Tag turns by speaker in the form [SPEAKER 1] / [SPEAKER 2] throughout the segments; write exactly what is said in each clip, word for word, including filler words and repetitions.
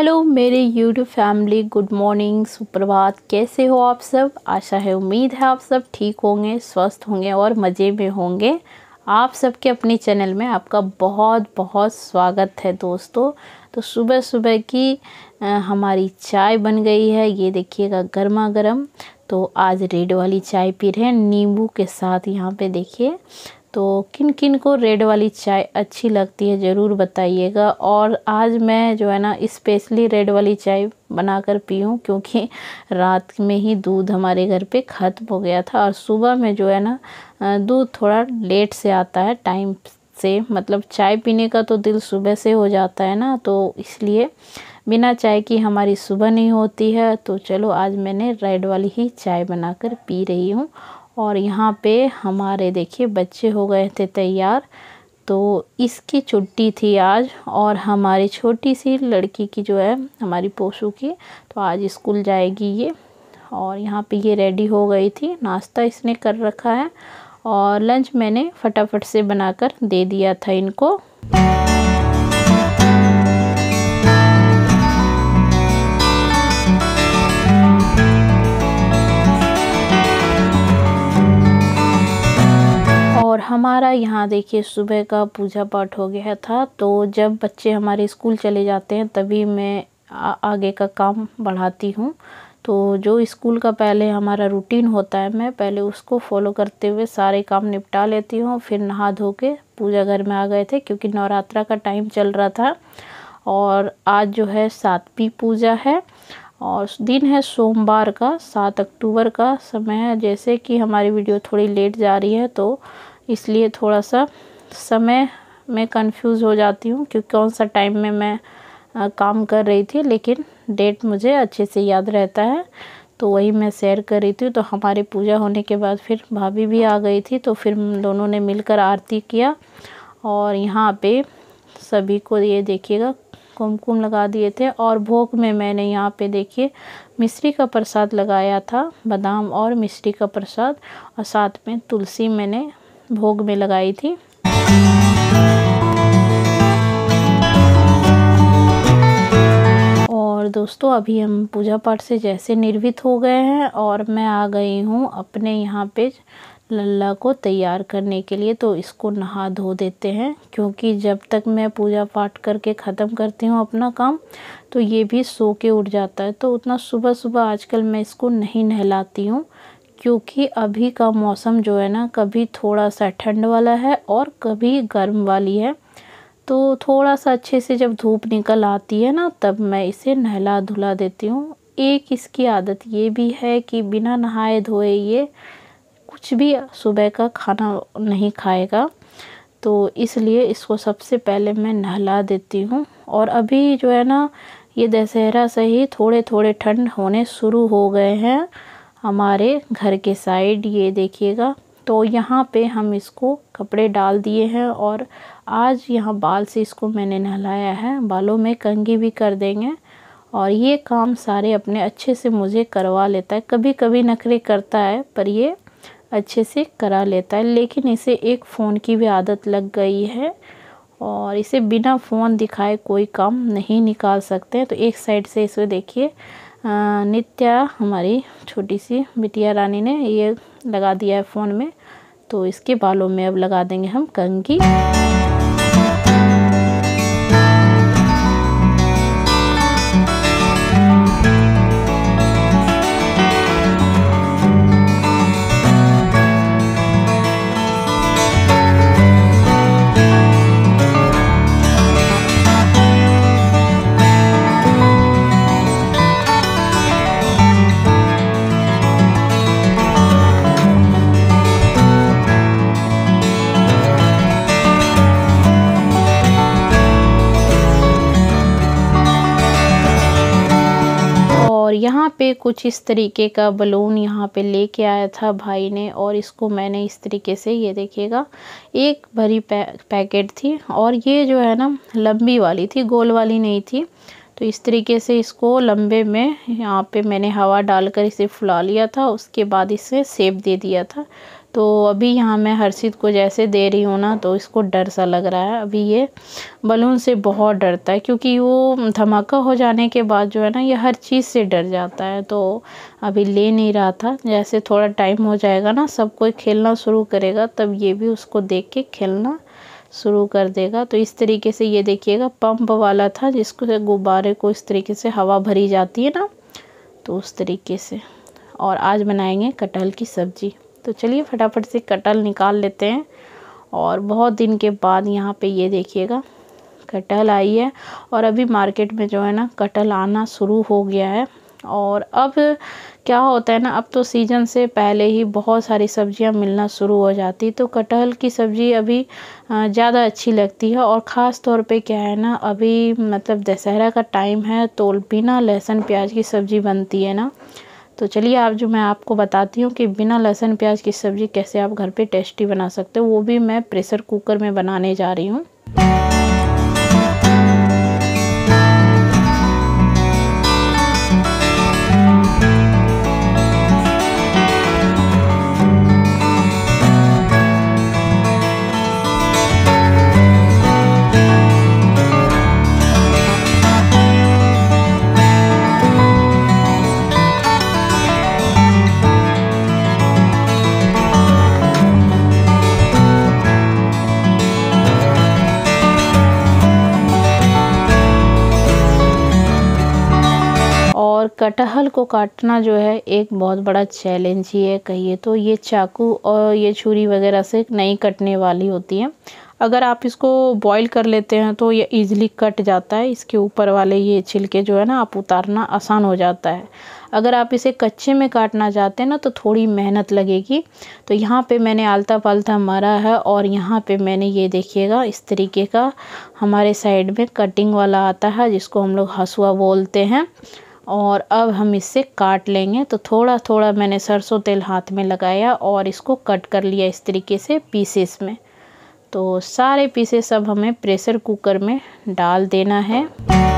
[SPEAKER 1] Hello मेरे YouTube family, good morning, सुप्रभात। कैसे हो आप सब? आशा है, उम्मीद है आप सब ठीक होंगे, स्वस्थ होंगे और मज़े में होंगे। आप सबके अपने चैनल में आपका बहुत बहुत स्वागत है दोस्तों। तो सुबह सुबह की आ, हमारी चाय बन गई है, ये देखिएगा गर्मा गर्म। तो आज रेड वाली चाय पी रहे हैं नींबू के साथ। यहाँ पे देखिए, तो किन किन को रेड वाली चाय अच्छी लगती है ज़रूर बताइएगा। और आज मैं जो है ना स्पेशली रेड वाली चाय बनाकर पी हूँ, क्योंकि रात में ही दूध हमारे घर पे ख़त्म हो गया था और सुबह में जो है ना दूध थोड़ा लेट से आता है टाइम से। मतलब चाय पीने का तो दिल सुबह से हो जाता है ना, तो इसलिए बिना चाय की हमारी सुबह नहीं होती है। तो चलो आज मैंने रेड वाली ही चाय बनाकर पी रही हूँ। और यहाँ पे हमारे देखिए बच्चे हो गए थे तैयार, तो इसकी छुट्टी थी आज। और हमारी छोटी सी लड़की की जो है हमारी पोशू की, तो आज स्कूल जाएगी ये। और यहाँ पे ये रेडी हो गई थी, नाश्ता इसने कर रखा है और लंच मैंने फटाफट से बनाकर दे दिया था इनको। और हमारा यहाँ देखिए सुबह का पूजा पाठ हो गया था। तो जब बच्चे हमारे स्कूल चले जाते हैं तभी मैं आ, आगे का काम बढ़ाती हूँ। तो जो स्कूल का पहले हमारा रूटीन होता है, मैं पहले उसको फॉलो करते हुए सारे काम निपटा लेती हूँ। फिर नहा धो के पूजा घर में आ गए थे, क्योंकि नवरात्रा का टाइम चल रहा था। और आज जो है सातवीं पूजा है और दिन है सोमवार का, सात अक्टूबर का समय है। जैसे कि हमारी वीडियो थोड़ी लेट जा रही है तो इसलिए थोड़ा सा समय में कंफ्यूज हो जाती हूँ, क्योंकि कौन सा टाइम में मैं आ, काम कर रही थी, लेकिन डेट मुझे अच्छे से याद रहता है तो वही मैं शेयर कर रही थी। तो हमारी पूजा होने के बाद फिर भाभी भी आ गई थी, तो फिर हम दोनों ने मिलकर आरती किया। और यहाँ पे सभी को ये देखिएगा कुमकुम लगा दिए थे। और भोग में मैंने यहाँ पे देखिए मिश्री का प्रसाद लगाया था, बादाम और मिश्री का प्रसाद, और साथ में तुलसी मैंने भोग में लगाई थी। और दोस्तों अभी हम पूजा पाठ से जैसे निर्वित हो गए हैं और मैं आ गई हूँ अपने यहाँ पे लल्ला को तैयार करने के लिए। तो इसको नहा धो देते हैं, क्योंकि जब तक मैं पूजा पाठ करके ख़त्म करती हूँ अपना काम, तो ये भी सो के उठ जाता है। तो उतना सुबह सुबह आजकल मैं इसको नहीं नहलाती हूँ, क्योंकि अभी का मौसम जो है ना कभी थोड़ा सा ठंड वाला है और कभी गर्म वाली है। तो थोड़ा सा अच्छे से जब धूप निकल आती है ना, तब मैं इसे नहला धुला देती हूँ। एक इसकी आदत ये भी है कि बिना नहाए धोए ये कुछ भी सुबह का खाना नहीं खाएगा, तो इसलिए इसको सबसे पहले मैं नहला देती हूँ। और अभी जो है ना ये दशहरा से ही थोड़े थोड़े ठंड होने शुरू हो गए हैं हमारे घर के साइड, ये देखिएगा। तो यहाँ पे हम इसको कपड़े डाल दिए हैं और आज यहाँ बाल से इसको मैंने नहलाया है, बालों में कंघी भी कर देंगे। और ये काम सारे अपने अच्छे से मुझे करवा लेता है, कभी कभी नखरे करता है पर ये अच्छे से करा लेता है। लेकिन इसे एक फ़ोन की भी आदत लग गई है और इसे बिना फ़ोन दिखाए कोई काम नहीं निकाल सकते। तो एक साइड से इसे देखिए नित्या हमारी छोटी सी बिटिया रानी ने ये लगा दिया है फ़ोन में, तो इसके बालों में अब लगा देंगे हम कंघी। और यहाँ पे कुछ इस तरीके का बलून यहाँ पे लेके आया था भाई ने, और इसको मैंने इस तरीके से, ये देखिएगा, एक भरी पै, पैकेट थी। और ये जो है ना लंबी वाली थी, गोल वाली नहीं थी। तो इस तरीके से इसको लंबे में यहाँ पे मैंने हवा डालकर इसे फुला लिया था, उसके बाद इसे शेप दे दिया था। तो अभी यहाँ मैं हर्षित को जैसे दे रही हूँ ना, तो इसको डर सा लग रहा है। अभी ये बलून से बहुत डरता है, क्योंकि वो धमाका हो जाने के बाद जो है ना, ये हर चीज़ से डर जाता है। तो अभी ले नहीं रहा था। जैसे थोड़ा टाइम हो जाएगा ना, सब कोई खेलना शुरू करेगा, तब ये भी उसको देख के खेलना शुरू कर देगा। तो इस तरीके से ये देखिएगा, पंप वाला था जिसको गुब्बारे को इस तरीके से हवा भरी जाती है ना, तो उस तरीके से। और आज बनाएंगे कटहल की सब्ज़ी। तो चलिए फटाफट से कटहल निकाल लेते हैं। और बहुत दिन के बाद यहाँ पे ये देखिएगा कटहल आई है। और अभी मार्केट में जो है ना, कटहल आना शुरू हो गया है। और अब क्या होता है ना, अब तो सीज़न से पहले ही बहुत सारी सब्जियां मिलना शुरू हो जाती, तो कटहल की सब्ज़ी अभी ज़्यादा अच्छी लगती है। और ख़ास तौर पे क्या है ना, अभी मतलब दशहरा का टाइम है, तो बिना लहसुन प्याज की सब्ज़ी बनती है ना। तो चलिए आप जो मैं आपको बताती हूँ कि बिना लहसुन प्याज की सब्ज़ी कैसे आप घर पे टेस्टी बना सकते हो, वो भी मैं प्रेशर कुकर में बनाने जा रही हूँ। और कटहल को काटना जो है एक बहुत बड़ा चैलेंज ही है कहिए तो। ये चाकू और ये छुरी वगैरह से नहीं कटने वाली होती है। अगर आप इसको बॉईल कर लेते हैं तो ये इजीली कट जाता है। इसके ऊपर वाले ये छिलके जो है ना, आप उतारना आसान हो जाता है। अगर आप इसे कच्चे में काटना चाहते हैं ना, तो थोड़ी मेहनत लगेगी। तो यहाँ पे मैंने आलता पालता मारा है। और यहाँ पे मैंने ये देखिएगा इस तरीके का हमारे साइड में कटिंग वाला आता है, जिसको हम लोग हसुआ बोलते हैं। और अब हम इससे काट लेंगे। तो थोड़ा थोड़ा मैंने सरसों तेल हाथ में लगाया और इसको कट कर लिया इस तरीके से पीसेस में। तो सारे पीसेस अब हमें प्रेशर कुकर में डाल देना है।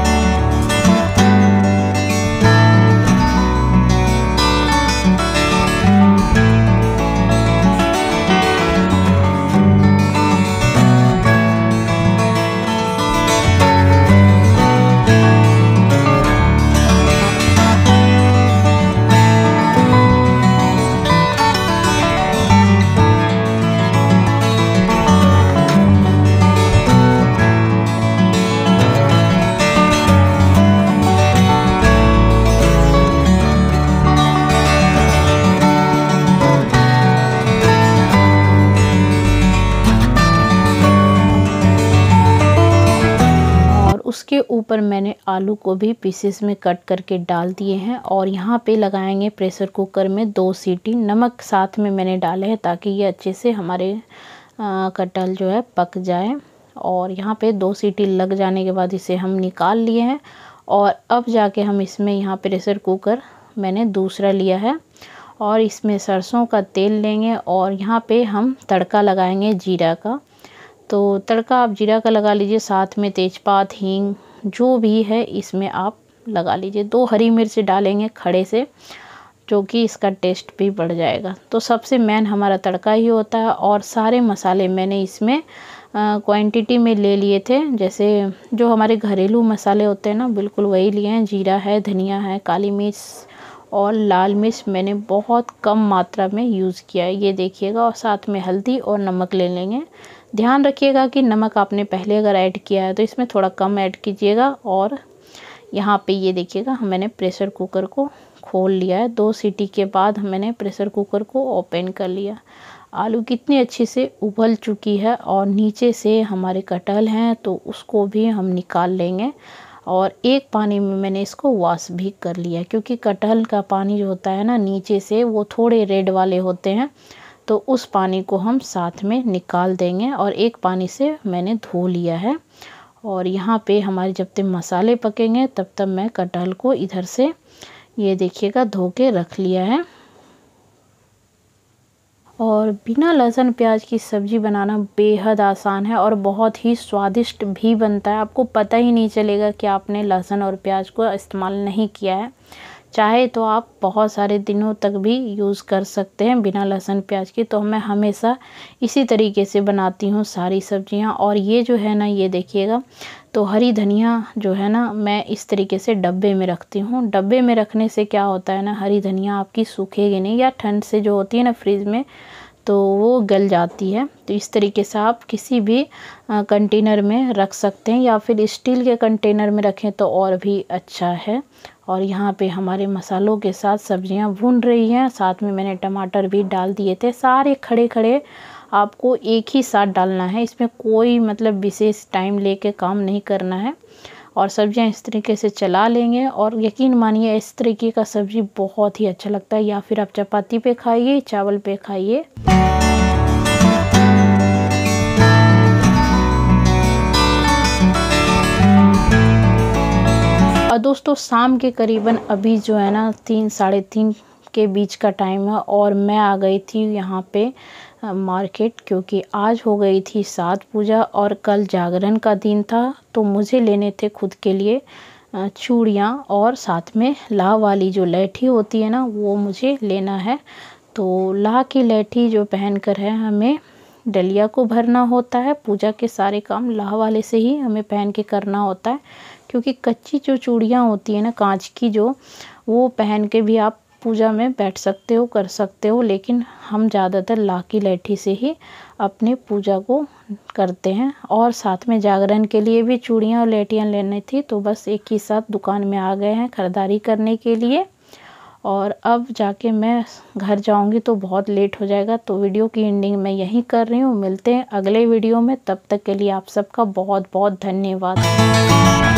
[SPEAKER 1] उसके ऊपर मैंने आलू को भी पीसेस में कट करके डाल दिए हैं। और यहाँ पे लगाएंगे प्रेशर कुकर में दो सीटी। नमक साथ में मैंने डाले हैं ताकि ये अच्छे से हमारे कटहल जो है पक जाए। और यहाँ पे दो सीटी लग जाने के बाद इसे हम निकाल लिए हैं। और अब जाके हम इसमें यहाँ प्रेशर कुकर मैंने दूसरा लिया है और इसमें सरसों का तेल लेंगे। और यहाँ पे हम तड़का लगाएंगे जीरा का। तो तड़का आप जीरा का लगा लीजिए, साथ में तेजपात, हींग जो भी है इसमें आप लगा लीजिए। दो हरी मिर्च डालेंगे खड़े से, जो कि इसका टेस्ट भी बढ़ जाएगा। तो सबसे मेन हमारा तड़का ही होता है। और सारे मसाले मैंने इसमें क्वांटिटी में ले लिए थे, जैसे जो हमारे घरेलू मसाले होते हैं ना, बिल्कुल वही लिए हैं। जीरा है, धनिया है, काली मिर्च और लाल मिर्च मैंने बहुत कम मात्रा में यूज़ किया है, ये देखिएगा। और साथ में हल्दी और नमक ले लेंगे। ध्यान रखिएगा कि नमक आपने पहले अगर ऐड किया है तो इसमें थोड़ा कम ऐड कीजिएगा। और यहाँ पे ये देखिएगा मैंने प्रेशर कुकर को खोल लिया है। दो सीटी के बाद मैंने प्रेशर कुकर को ओपन कर लिया। आलू कितनी अच्छे से उबल चुकी है और नीचे से हमारे कटहल हैं, तो उसको भी हम निकाल लेंगे। और एक पानी में मैंने इसको वॉश भी कर लिया, क्योंकि कटहल का पानी जो होता है ना नीचे से, वो थोड़े रेड वाले होते हैं। तो उस पानी को हम साथ में निकाल देंगे। और एक पानी से मैंने धो लिया है। और यहाँ पे हमारे जब तक मसाले पकेंगे तब तक मैं कटहल को इधर से ये देखिएगा धो के रख लिया है। और बिना लहसुन प्याज की सब्ज़ी बनाना बेहद आसान है और बहुत ही स्वादिष्ट भी बनता है। आपको पता ही नहीं चलेगा कि आपने लहसुन और प्याज को इस्तेमाल नहीं किया है। चाहे तो आप बहुत सारे दिनों तक भी यूज़ कर सकते हैं बिना लहसुन प्याज के। तो मैं हमेशा इसी तरीके से बनाती हूँ सारी सब्जियां। और ये जो है ना, ये देखिएगा, तो हरी धनिया जो है ना, मैं इस तरीके से डब्बे में रखती हूँ। डब्बे में रखने से क्या होता है ना, हरी धनिया आपकी सूखेगी नहीं, या ठंड से जो होती है ना फ्रिज में, तो वो गल जाती है। तो इस तरीके से आप किसी भी कंटेनर में रख सकते हैं, या फिर स्टील के कंटेनर में रखें तो और भी अच्छा है। और यहाँ पे हमारे मसालों के साथ सब्जियां भून रही हैं, साथ में मैंने टमाटर भी डाल दिए थे। सारे खड़े खड़े आपको एक ही साथ डालना है, इसमें कोई मतलब विशेष टाइम लेके काम नहीं करना है। और सब्जियां इस तरीके से चला लेंगे, और यकीन मानिए इस तरीके का सब्जी बहुत ही अच्छा लगता है। या फिर आप चपाती पे खाइए, चावल पे खाइए। और दोस्तों शाम के करीबन अभी जो है ना तीन साढ़े तीन के बीच का टाइम है, और मैं आ गई थी यहाँ पे मार्केट, क्योंकि आज हो गई थी सात पूजा और कल जागरण का दिन था। तो मुझे लेने थे खुद के लिए चूड़ियाँ, और साथ में लाह वाली जो लैठी होती है ना, वो मुझे लेना है। तो लाह की लैठी जो पहनकर है, हमें डलिया को भरना होता है। पूजा के सारे काम लाह वाले से ही हमें पहन के करना होता है, क्योंकि कच्ची जो चूड़ियाँ होती है ना कांच की, जो वो पहन के भी आप पूजा में बैठ सकते हो, कर सकते हो, लेकिन हम ज़्यादातर लाह की लैठी से ही अपने पूजा को करते हैं। और साथ में जागरण के लिए भी चूड़ियाँ और लैटियाँ लेनी थी, तो बस एक ही साथ दुकान में आ गए हैं खरीदारी करने के लिए। और अब जाके मैं घर जाऊंगी तो बहुत लेट हो जाएगा, तो वीडियो की एंडिंग मैं यहीं कर रही हूँ। मिलते हैं अगले वीडियो में, तब तक के लिए आप सबका बहुत बहुत धन्यवाद।